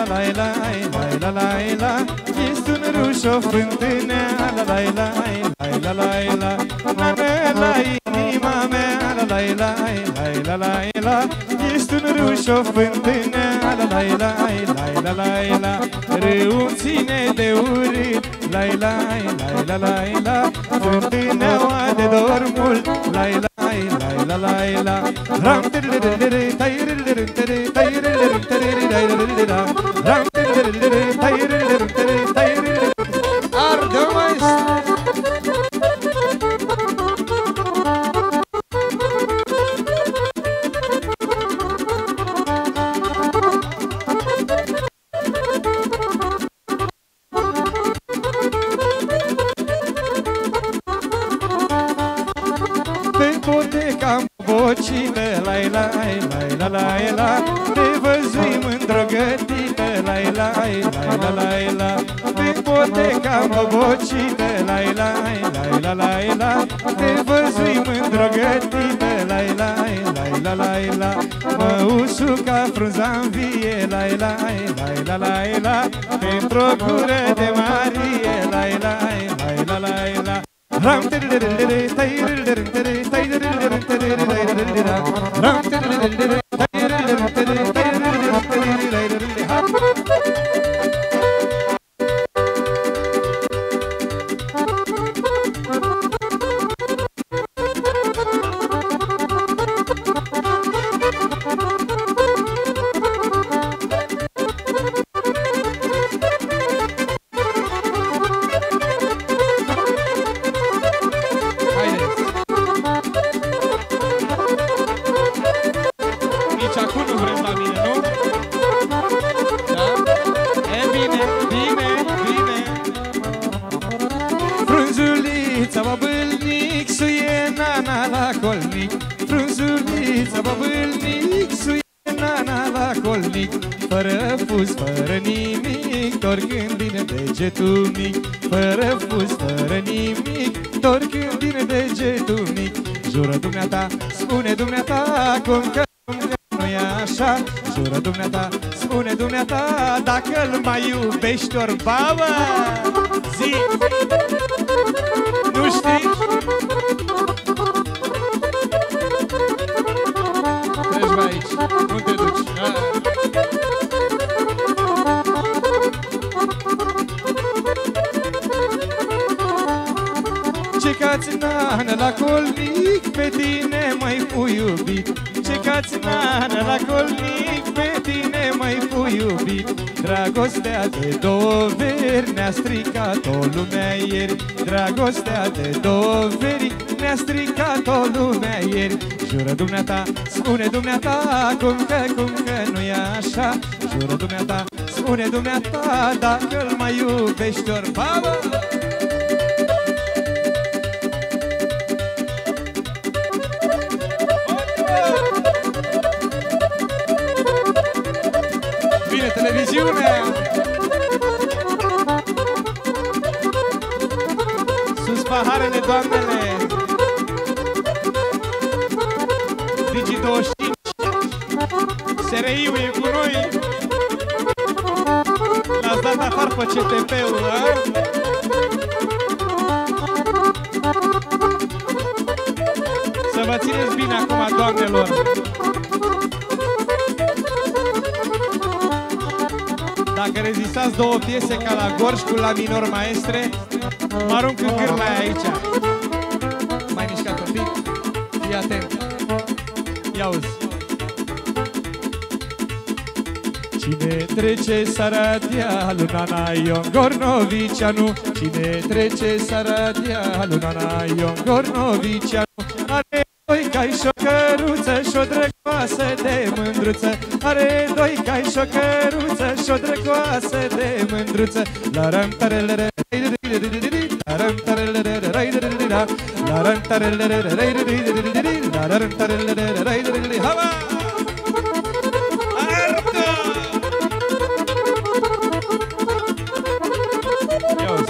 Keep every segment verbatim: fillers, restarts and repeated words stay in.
la la la la la. Este un ruș o fântână, la la la la la la la. La inima mea, la la la la la la. Este un ruș o fântână, la la la la la la. Râul ține de urât, la la la la la. Fântâneaua de dor mult, la la la la la. Ram tiririririri, tairiririri, tairiririri, tairiririri, ram tiririririri, tairiririri, tairiririri. Arde-o maestru! Bocile, la la la la la la. Te văzui mândră gătită, la la la la la la. Pe poteca mă bocile, la la la la la la. Te văzui mândră gătită, la la la la la la. Mă usuca frunza-n vie, la la la la la la. Pentru-o gură de Marie, la la la la la la. Ram tiririririri, tairiririri, tairiririri, tairiririri, ram tiririririri, tairiririri, tairiririri, ha. Frunzulița, băbâlnic, suie nana la colnic. Fără fus, fără nimic, torcând din degetul mic. Fără fus, fără nimic, torcând din degetul mic. Jură dumneata, spune dumneata, cum că nu-i așa. Jură dumneata, spune dumneata, dacă-l mai iubești ori babă. Zi! Nu știi? Aici, nu te duci. Ce cați nană la colnic, pe tine mai fu iubit. Ce cați nană la colnic, pe tine mai fu iubit. Dragostea de două veri ne-a stricat-o lumea ieri. Dragostea de două veri ne-a stricat-o lumea ieri. Jură dumneata, spune dumneata, cum că, cum că nu e așa. Jură dumneata, spune dumneata, dacă-l mai iubești ori babă. Vine televiziunea! Sus paharele, doamnele! Digi douăzeci și cinci S R I-ul e cu noi. L-ați dat afară pe C T P-ul, a? Să vă țineți bine acum, doamnelor. Dacă rezistați două piese ca la Gorj cu La minor maestre, mă arunc în cârla aici. Mai mișcat un pic. Fii atent. Ia-uzi. Cine trece Saradia, Lunana Ion Gornovicianu. Cine trece Saradia, Lunana Ion Gornovicianu. Are doi cai și o căruță și o drăgoasă de mândruță. Are doi cai și o căruță și o drăgoasă de mândruță. La ram tarelere, la ram tarelere, la ram tarelere, la ram tarelere, hava! Artă! Ia-uzi!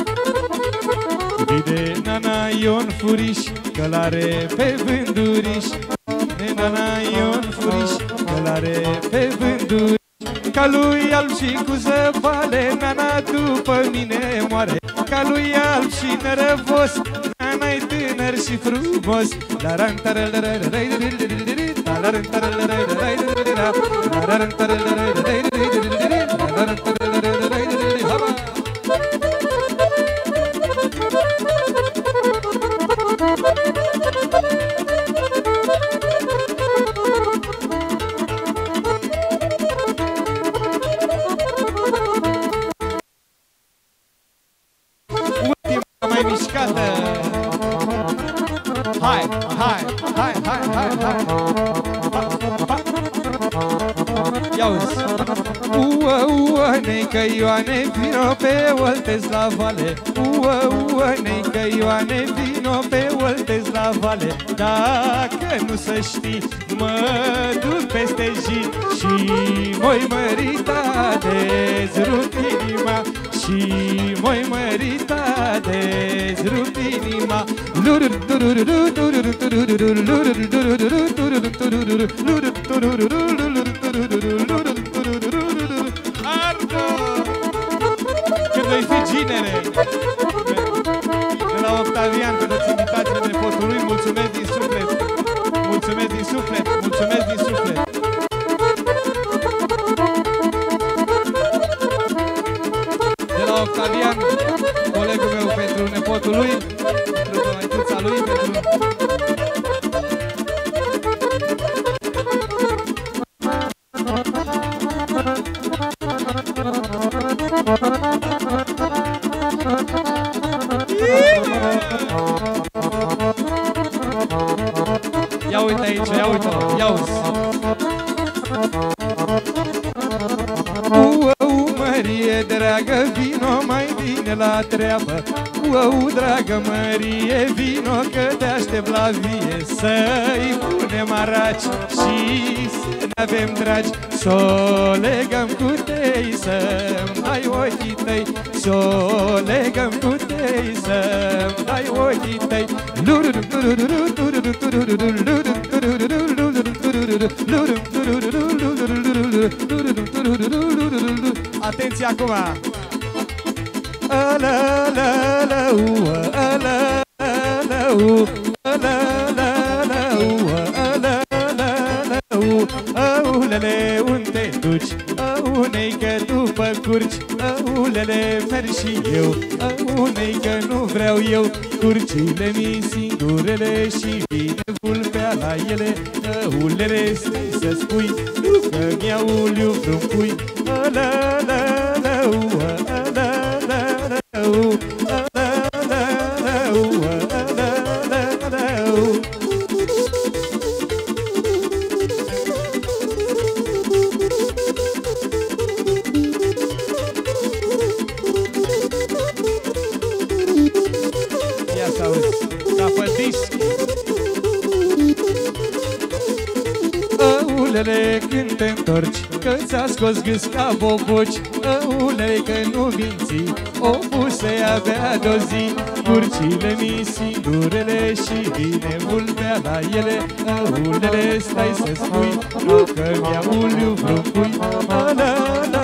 Vide Nana Ion Furiș, călare pe vânduriș. Nana Ion Furiș, călare pe vânduriș. Calui alb și cu zăvale, nana după mine moare. Calui alb și nărăvos, nana-i tânăr și frumos. Mai mișcată. Hai, hai, hai, hai, hai, hai. Pa, pa. Ia-uzi. Ua, ua, neică Ioane, vino pe Oltez la vale. Ua, ua, neică Ioane, vino pe Oltez la vale. Dacă nu să știi, mă duc peste zi și moi mărita dezrup inima. Și moi mărita dezrup inima. Ardu! Când voi fi ginere. De la Octavian, pentru invitațiile nepotului, mulțumesc din suflet. Mulțumesc din suflet, mulțumesc din suflet. De la Octavian, colegul meu, pentru nepotul lui, pentru măicuța lui, pentru... Ia uite aici, ia uite-o, ia-uzi. Uau, Mărie, dragă, vino mai bine la treabă. Uau, dragă Mărie, vino că te aștept la vie. Să-i punem araci și să ne avem dragi. S-o legăm cu tei, să-mi dai ochii tăi. S-o legăm cu tei, să-mi dai ochii tăi. Atenție acum! Aulele, unde duci? Aunei că după curci. Aulele, merg și eu. Aunei că nu vreau eu. Curcile mi singurele și vine vulpea la ele. Aulele, stai să spui, nu că mi-auliu vreun pui. Ia să auzi, ca pe disc. Aulele, când te întorci, că ți-a scos gâs ca boboci. Aulele, că nu vinți, o puse abia de-o zi. Curcile mi singurele și vine vulpea la ele. Aulele, stai să spui, nu că mi-auliu vreun pui.